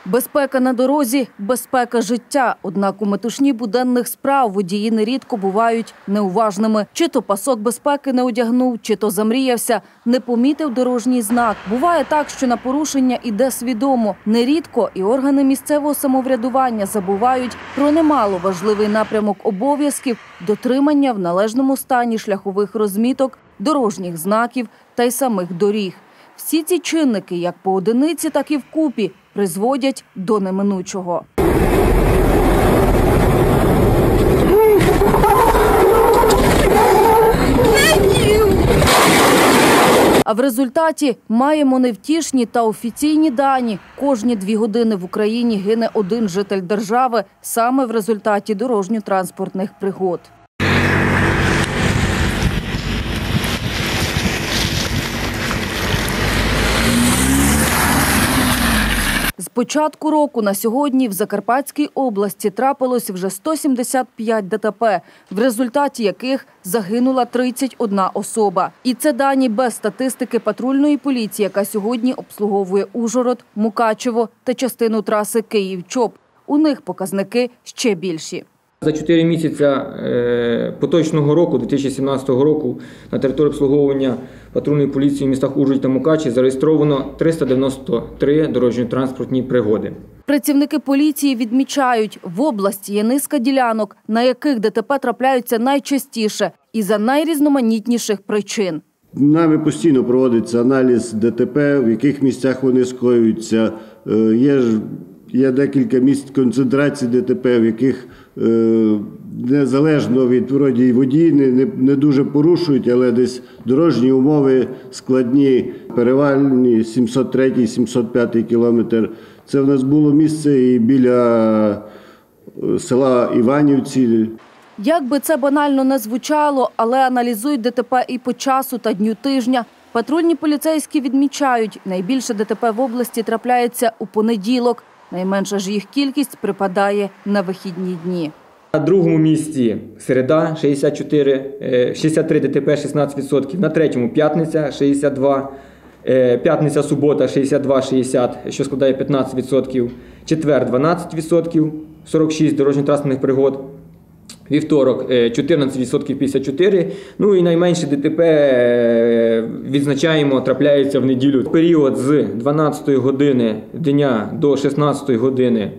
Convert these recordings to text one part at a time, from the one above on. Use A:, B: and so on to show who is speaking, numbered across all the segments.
A: Безпека на дорозі – безпека життя. Однак у метушні буденних справ водії нерідко бувають неуважними. Чи то пасок безпеки не одягнув, чи то замріявся, не помітив дорожній знак. Буває так, що на порушення іде свідомо. Нерідко і органи місцевого самоврядування забувають про немало важливий напрямок обов'язків – дотримання в належному стані шляхових розміток, дорожніх знаків та й самих доріг. Всі ці чинники, як поодиниці, так і вкупі, призводять до неминучого. А в результаті маємо невтішні та офіційні дані. Кожні 2 години в Україні гине один житель держави саме в результаті дорожньо-транспортних пригод. З початку року на сьогодні в Закарпатській області трапилось вже 175 ДТП, в результаті яких загинула 31 особа. І це дані без статистики патрульної поліції, яка сьогодні обслуговує Ужгород, Мукачево та частину траси Київ-Чоп. У них показники ще більші.
B: За 4 місяці поточного року, 2017 року, на території обслуговування патрульної поліції в містах Ужгород та Мукачево зареєстровано 393 дорожньо-транспортні пригоди.
A: Працівники поліції відмічають, в області є низка ділянок, на яких ДТП трапляються найчастіше і за найрізноманітніших причин.
C: Нами постійно проводиться аналіз ДТП, в яких місцях вони скоюються. Є декілька місць концентрації ДТП, в яких незалежно від водії не дуже порушують, але десь дорожні умови складні, перевальні 703-705 кілометр. Це в нас було місце і біля села Іванівці.
A: Як би це банально не звучало, але аналізують ДТП і по часу та дню тижня. Патрульні поліцейські відмічають, найбільше ДТП в області трапляється у понеділок. Найменша ж їх кількість припадає на вихідні дні.
B: На другому місці середа 63 ДТП 16%, на третьому п'ятниця 62, п'ятниця-субота 62-60, що складає 15%, четвер 12%, 46 дорожньо-транспортних пригод, вівторок 14% 54, ну і найменше ДТП відзначаємо, трапляється в неділю. Період з 12 години дня до 16 години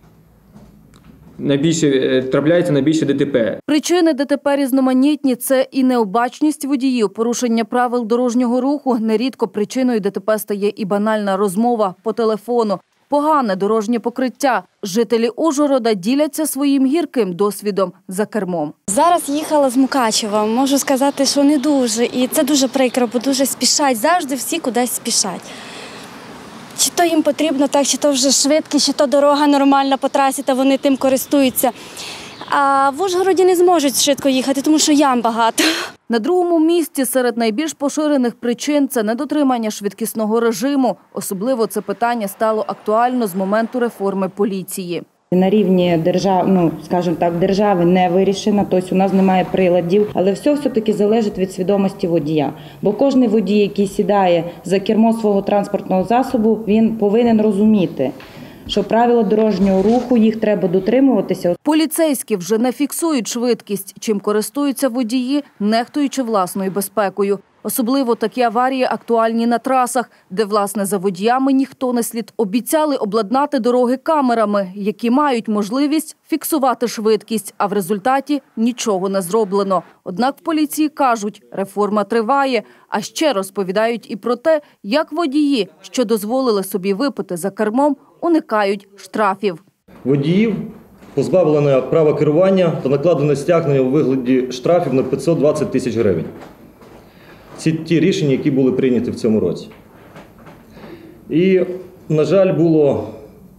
B: трапляється найбільше ДТП.
A: Причини ДТП різноманітні – це і необачність водіїв, порушення правил дорожнього руху. Нерідко причиною ДТП стає і банальна розмова по телефону. Погане дорожнє покриття. Жителі Ужгорода діляться своїм гірким досвідом за кермом.
D: Зараз їхала з Мукачева, можу сказати, що не дуже. І це дуже прикро, бо дуже спішать. Завжди всі кудись спішать. Чи то їм потрібно так, чи то вже швидкість, чи то дорога нормальна по трасі, та вони тим користуються. А в Ужгороді не зможуть швидко їхати, тому що ям багато.
A: На другому місці серед найбільш поширених причин – це недотримання швидкісного режиму. Особливо це питання стало актуально з моменту реформи поліції.
E: На рівні держави не вирішено, тобто у нас немає приладів, але все-таки залежить від свідомості водія. Бо кожен водій, який сідає за кермо свого транспортного засобу, він повинен розуміти, що правила дорожнього руху, їх треба дотримуватися.
A: Поліцейські вже не фіксують швидкість, чим користуються водії, нехтуючи власною безпекою. Особливо такі аварії актуальні на трасах, де, власне, за водіями ніхто не слід. Обіцяли обладнати дороги камерами, які мають можливість фіксувати швидкість, а в результаті нічого не зроблено. Однак в поліції кажуть, реформа триває, а ще розповідають і про те, як водії, що дозволили собі випити за кермом, уникають штрафів.
F: Водіїв позбавлено права керування та накладено стягнення у вигляді штрафів на 520 тисяч гривень. Це ті рішення, які були прийняті в цьому році. І, на жаль, було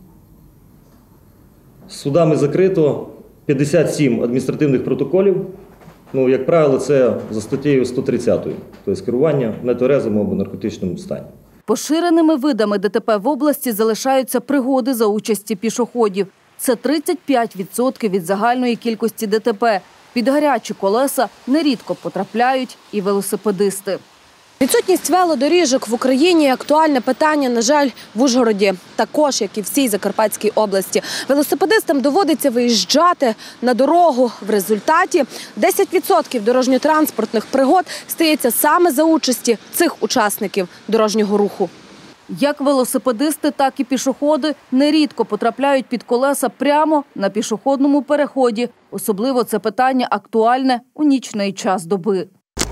F: судами закрито 57 адміністративних протоколів. Ну, як правило, це за статтею 130, тобто керування в нетверезому або наркотичному стані.
A: Поширеними видами ДТП в області залишаються пригоди за участі пішоходів. Це 35% від загальної кількості ДТП. Під гарячі колеса нерідко потрапляють і велосипедисти.
G: Відсутність велодоріжок в Україні – актуальне питання, на жаль, в Ужгороді, також, як і всій Закарпатській області. Велосипедистам доводиться виїжджати на дорогу. В результаті 10% дорожньо-транспортних пригод стається саме за участі цих учасників дорожнього руху.
A: Як велосипедисти, так і пішоходи нерідко потрапляють під колеса прямо на пішохідному переході. Особливо це питання актуальне у нічний час доби.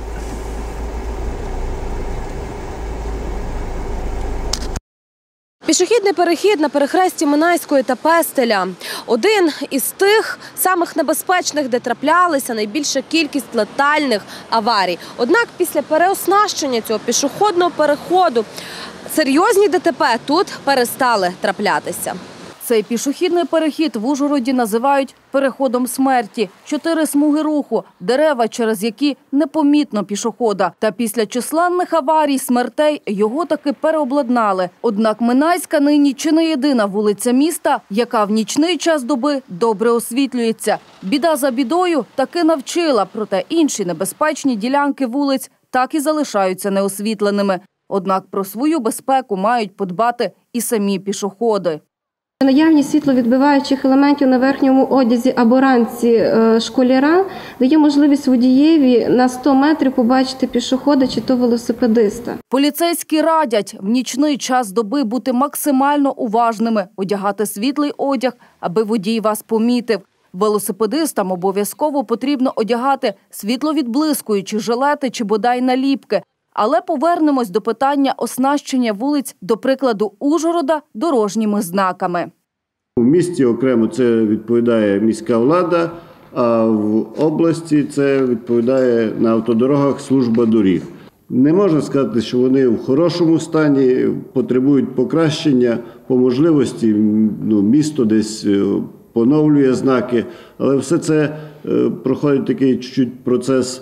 G: Пішохідний перехід на перехресті Минайської та Пестеля – один із тих самих небезпечних, де траплялися найбільша кількість летальних аварій. Однак після переоснащення цього пішохідного переходу серйозні ДТП тут перестали траплятися.
A: Цей пішохідний перехід в Ужгороді називають переходом смерті. 4 смуги руху, дерева, через які непомітно пішохода. Та після численних аварій, смертей його таки переобладнали. Однак Минайська нині чи не єдина вулиця міста, яка в нічний час доби добре освітлюється. Біда за бідою таки навчила, проте інші небезпечні ділянки вулиць так і залишаються неосвітленими. Однак про свою безпеку мають подбати і самі пішоходи.
H: Наявність світловідбиваючих елементів на верхньому одязі або ранці школяра дає можливість водієві на 100 метрів побачити пішохода чи то велосипедиста.
A: Поліцейські радять в нічний час доби бути максимально уважними, одягати світлий одяг, аби водій вас помітив. Велосипедистам обов'язково потрібно одягати світловідблискуючі жилети чи бодай наліпки. Але повернемось до питання оснащення вулиць, до прикладу Ужгорода, дорожніми знаками.
C: У місті окремо це відповідає міська влада, а в області це відповідає на автодорогах служба доріг. Не можна сказати, що вони в хорошому стані, потребують покращення, по можливості місто десь поновлює знаки, але все це проходить такий чуть-чуть процес,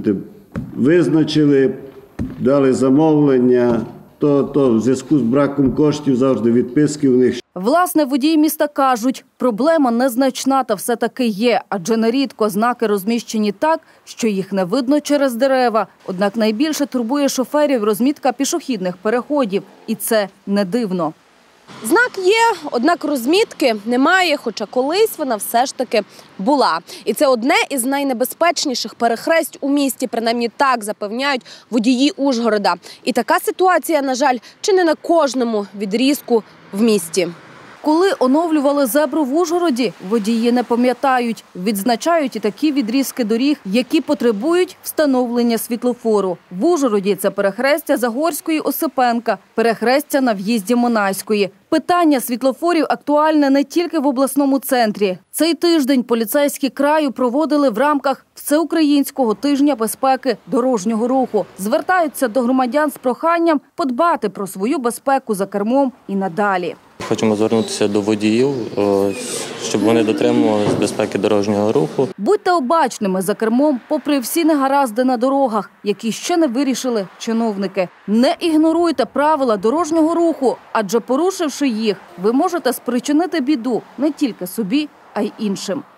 C: визначили, дали замовлення, то в зв'язку з браком коштів завжди відписки в них.
A: Власне, водії міста кажуть, проблема незначна та все-таки є, адже нерідко знаки розміщені так, що їх не видно через дерева. Однак найбільше турбує шоферів розмітка пішохідних переходів. І це не дивно.
G: Знак є, однак розмітки немає, хоча колись вона все ж таки була. І це одне із найнебезпечніших перехресть у місті, принаймні так запевняють водії Ужгорода. І така ситуація, на жаль, чи не на кожному відрізку в місті.
A: Коли оновлювали зебру в Ужгороді, водії не пам'ятають. Відзначають і такі відрізки доріг, які потребують встановлення світлофору. В Ужгороді це перехрестя Загорської Осипенка, перехрестя на в'їзді Минайської. Питання світлофорів актуальне не тільки в обласному центрі. Цей тиждень поліцейські краю проводили в рамках Всеукраїнського тижня безпеки дорожнього руху. Звертаються до громадян з проханням подбати про свою безпеку за кермом і надалі.
I: Хочемо звернутися до водіїв, щоб вони дотримувалися безпеки дорожнього руху.
A: Будьте обачними за кермом, попри всі негаразди на дорогах, які ще не вирішили чиновники. Не ігноруйте правила дорожнього руху, адже порушивши їх, ви можете спричинити біду не тільки собі, а й іншим.